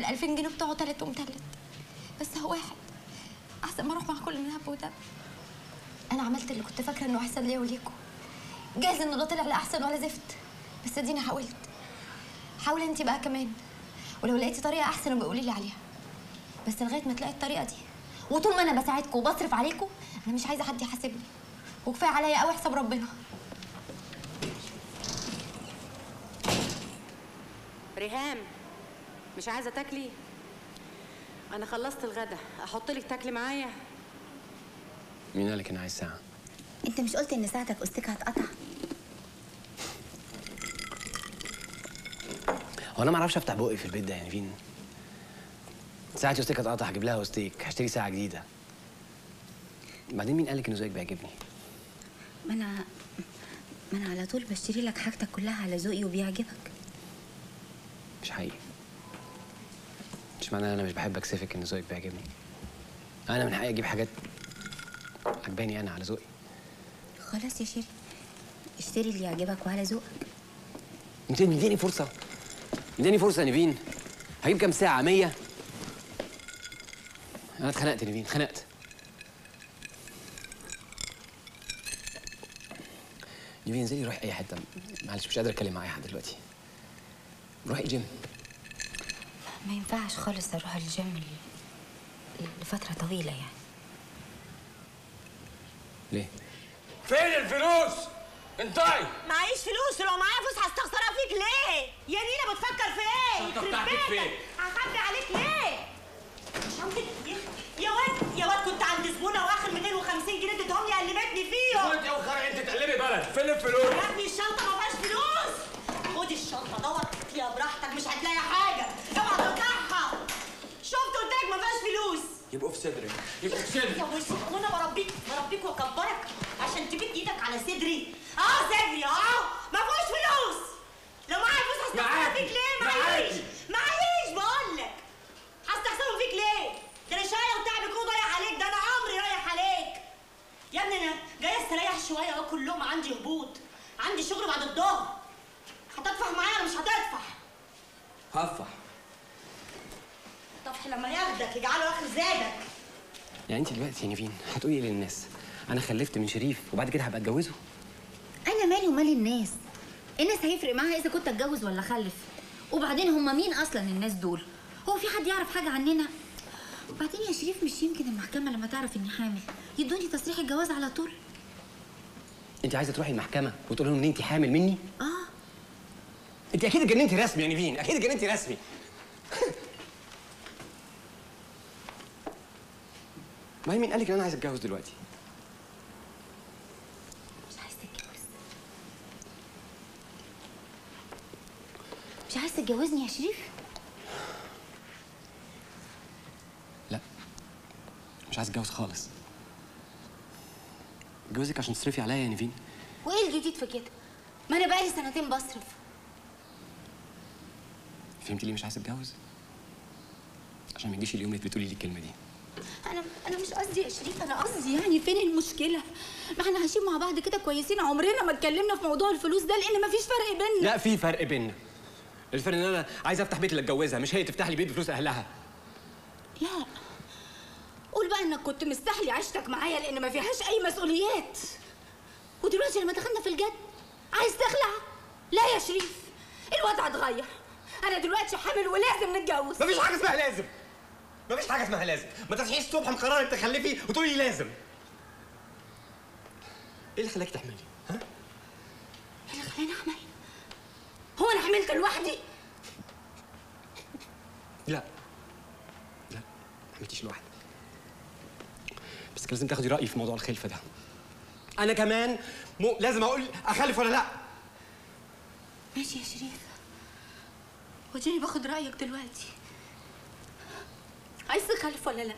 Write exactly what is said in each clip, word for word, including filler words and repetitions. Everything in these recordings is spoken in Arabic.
ألفين جنيه بتوعه تالت ومتلت، بس هو واحد احسن ما اروح مع كل من هب ودب. انا عملت اللي كنت فاكره انه احسن ليا وليكوا، جايز انه لا طلع لا احسن ولا زفت، بس اديني حاولت. حاولي انت بقى كمان، ولو لقيتي طريقه احسن ابقي قولي لي عليها، بس لغايه ما تلاقي الطريقه دي وطول ما انا بساعدكم وبصرف عليكم انا مش عايزه حد يحاسبني، وكفايه عليا قوي حساب ربنا. ريهام، مش عايزه تاكلي؟ انا خلصت الغدا، احط لك تاكلي معايا؟ مين قالك انا عايز ساعه؟ انت مش قلت ان ساعتك استك هتقطع؟ هو انا ما اعرفش افتح بقي في البيت ده يعني فين؟ ساعه استيك هتقطع هجيب لها استيك، هشتري ساعه جديده. بعدين مين قالك ان ذوقك بيعجبني؟ ما انا ما انا على طول بشتري لك حاجتك كلها على ذوقي وبيعجبك. مش حقيقي. مش معنى انا مش بحب اكسفك ان ذوقك بيعجبني. انا من حقي اجيب حاجات عجباني انا على ذوقي. خلاص يا شيري، اشتري اللي يعجبك وعلى ذوقك. انت مديني فرصه، مديني فرصه يا نيفين. هجيب كام ساعه؟ مية؟ انا اتخنقت يا نيفين، اتخنقت. نيفين انزلي روحي اي حته، معلش مش قادر اتكلم مع اي حد دلوقتي. روحي الجيم. ما ينفعش خالص اروح الجيم لفتره طويله يعني. ليه؟ فين الفلوس؟ انتي معيش فلوس، ولو معايا فلوس هستخسرها فيك ليه؟ يا نينا بتفكر في ايه؟ الشنطة بتاعتك فين؟ هخبي عليك ليه؟ شنطة يا واد يا واد، كنت عند زبونه واخر مئتين وخمسين جنيه اديتهم لي قلبتني فيهم. انت يا خرا انت تقلبي بلد، فين الفلوس؟ يا ابني الشنطه ما فيهاش فلوس. خد الشنطه دور فيها براحتك، مش هتلاقي حاجه، اوعى ترجعها. شفت قلت لك ما فيهاش فلوس. يبقوا في صدري، يبقوا في صدري. يا وشي وانا بربيك بربيك واكبرك عشان تمد ايدك على صدري. اه صدري اه ما فيهوش فلوس. لو معايا فلوس هستخسرها فيك ليه؟ معيش معيش بقول لك. هستخسرهم فيك ليه؟ ده انا شقايه وتعب يكون ضايع عليك، ده انا عمري رايح عليك. يا ابني انا جايه استريح شويه اهو، كلهم عندي هبوط، عندي شغل بعد الظهر. هتدفع معايا ولا مش هتدفع؟ هفح. طفح لما ياخدك يجعله اخر زادك. يعني انت دلوقتي يا نيفين هتقولي ايه للناس؟ انا خلفت من شريف وبعد كده هبقى اتجوزه؟ انا مالي ومال الناس؟ الناس هيفرق معاها اذا كنت اتجوز ولا اخلف؟ وبعدين هم مين اصلا الناس دول؟ هو في حد يعرف حاجه عننا؟ وبعدين يا شريف مش يمكن المحكمه لما تعرف اني حامل يدوني تصريح الجواز على طول؟ انت عايزه تروحي المحكمه وتقولي لهم ان انت حامل مني؟ اه. انت اكيد اتجننتي رسمي يا نيفين، اكيد اتجننتي رسمي. ما هي مين قالك ان انا عايز اتجوز دلوقتي؟ مش عايز تتجوز؟ مش عايز تتجوزني يا شريف؟ لا مش عايز اتجوز خالص. اتجوزك عشان تصرفي عليا يا نيفين. وايه الجديد في كده؟ ما انا بقالي سنتين بصرف. فهمتي ليه مش عايز اتجوز؟ عشان ما يجيش اليوم اللي بتقولي لي الكلمه دي. انا انا مش قصدي يا شريف، انا قصدي يعني فين المشكله؟ ما احنا عايشين مع بعض كده كويسين، عمرنا ما اتكلمنا في موضوع الفلوس ده لان ما فيش فرق بيننا. لا في فرق بيننا. الفرق ان انا عايز افتح بيت اللي اتجوزها، مش هي تفتح لي بيت بفلوس اهلها. لا قول بقى انك كنت مستحلي عيشتك معايا لان ما فيهاش اي مسؤوليات، ودلوقتي لما دخلنا في الجد عايز تخلع؟ لا يا شريف، الوضع اتغير. انا دلوقتي حامل ولازم نتجوز. مفيش حاجه اسمها لازم، مفيش حاجه اسمها لازم. ما تصحيش الصبح مقرره انك تخلفي وتقولي لي لازم. ايه اللي خلاكي تحملي؟ ها؟ ايه اللي خلاني احمل؟ هو انا حملت لوحدي؟ لا لا ما حملتيش لوحدك، بس كان لازم تاخدي رايي في موضوع الخلفه ده. انا كمان مو لازم اقول اخلف ولا لا. ماشي يا شريف، وديني باخد رايك دلوقتي. عايز تخلف ولا لا؟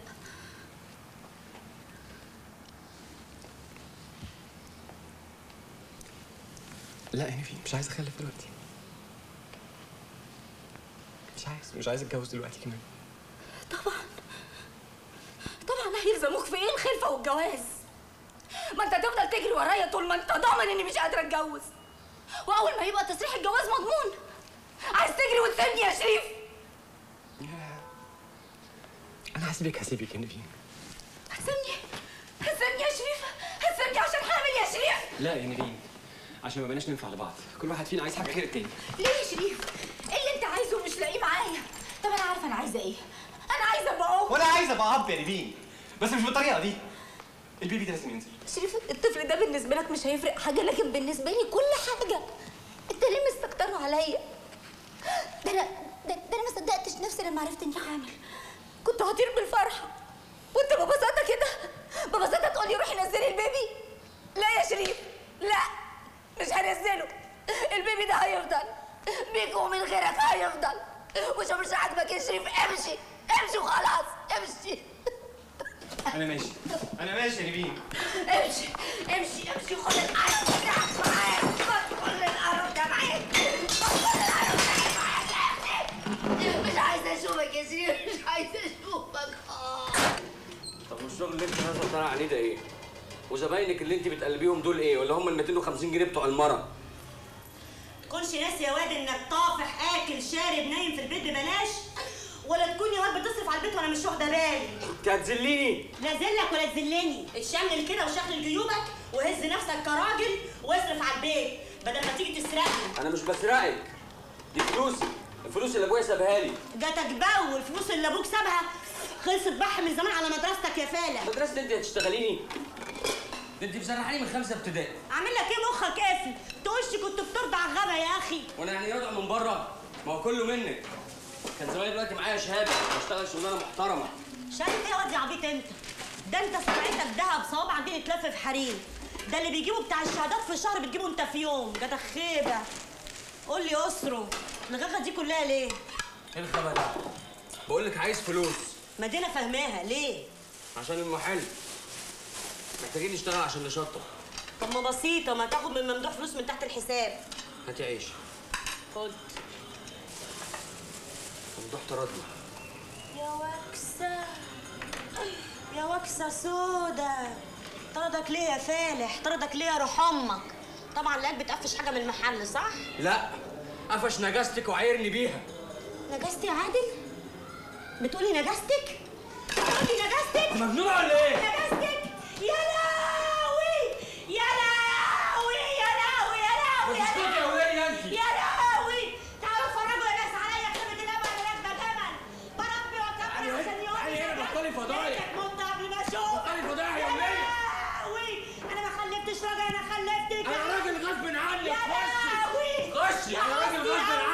لا يا نيفين مش عايز اخلف دلوقتي. مش عايز مش عايز اتجوز دلوقتي كمان. طبعا طبعا هيلزموك في ايه الخلفه والجواز؟ ما انت تفضل تجري ورايا طول ما انت ضامن اني مش قادره اتجوز، واول ما يبقى تصريح الجواز مضمون عايز تجري وتسيبني يا شريف. ياه انا هسيبك هسيبك يا نيفين. هتسيبني هتسيبني يا شريف، هتسيبني عشان حامل يا شريف. لا يا نيفين، عشان ما بقناش ننفع لبعض، كل واحد فينا عايز حاجه غير التاني. ليه يا شريف؟ ايه اللي انت عايزه مش لاقيه معايا؟ طب انا عارفه انا عايزه ايه. انا عايزه ابقى ام. وانا عايز ابقى اب يا نيفين، بس مش بالطريقه دي. البيبي ده لازم ينزل. شريف الطفل ده بالنسبه لك مش هيفرق حاجه، لكن بالنسبه لي كل حاجه. انت ليه مستكتره عليا؟ ده انا ده, ده انا ما صدقتش نفسي لما عرفت اني حامل. كنت هطير بالفرحه، وانت ببساطه كده ببساطه تقولي روحي نزلي البيبي. لا يا شريف، لا مش هنزله. البيبي ده هيفضل بيك ومن غيرك هيفضل. وشو مش عاجبك يا شريف امشي امشي وخلاص امشي. انا ماشي انا ماشي يا نيفين. امشي امشي امشي خد القرف بتاعك معاك، خد كل القرف ده معاك، خد كل القرف ده معاك. مش عايزه اشوفك يا شريف، مش عايزه اشوفك. اه طب والشغل اللي انت نازله طالع عليه ده ايه؟ وزباينك اللي انت بتقلبيهم دول ايه؟ ولا هم ال مئتين وخمسين جنيه بتوع المره؟ تكونش ناسي يا واد انك طافح اكل شارب نايم في البيت ببلاش، ولا تكون يا واد بتصرف على البيت وانا مش واخده بالي. انت هتذليني. لا ذلك ولا تذلني، اتشمل كده وشغل جيوبك وهز نفسك كراجل واصرف على البيت بدل ما تيجي تسرقني. انا مش بسرقك، دي فلوسي، الفلوس اللي ابويا سابها لي. جاتك بقى والفلوس اللي ابوك سابها خلصت بحر من زمان على مدرستك يا فالح. مدرسة انت هتشتغليني؟ ده انت مسرحاني من خمسه ابتدائي. عامل لك ايه مخك قافل؟ تقولش كنت بترضع غبا يا اخي. وانا يعني راجع من بره؟ ما هو كله منك. كان زماني دلوقتي معايا شهاده بشتغل شغلانه محترمه. شايف ايه يا واد يا عبيط انت؟ ده انت سمعتك دهب صوابعك دي تلف في حرير. ده اللي بيجيبوا بتاع الشهادات في شهر بتجيبه انت في يوم. جاتك خيبه. قول لي اسره الغغه دي كلها ليه؟ ايه الخبر ده؟ بقول لك عايز فلوس. ما دي انا فاهماها ليه؟ عشان المحل محتاجين نشتغل عشان نشطب. طب ما بسيطه، ما تاخد من ممدوح فلوس من تحت الحساب. هاتي عيش. خد. ممدوح تردي. يا وكسه يا وكسه سودا، طردك ليه يا فالح؟ طردك ليه يا روح امك؟ طبعا لقاك بتقفش حاجه من المحل صح؟ لا، قفش نجاستك وعايرني بيها. نجاستي يا عادل؟ بتقولي نجاستك؟ بتقولي نجاستك؟ مجنونه ولا ايه؟ نجاستك؟ يا لهوي يا لهوي يا لهوي يا لهوي ما تسكتي يا وليه انت؟ يا لهوي تعالوا اتفرجوا يا ناس عليا خيمة الأمل اللي راكبة جمل بربي وأكبر عشان يوم تعالي هنا بطلي فضايح. مت قبل ما أشوف بطلي فضايح يا وليه. لهوي أنا ما خلفتش راجل، أنا خلفتك انا راجل غصب عني. يا لهوي خشي، انا راجل غصب عني.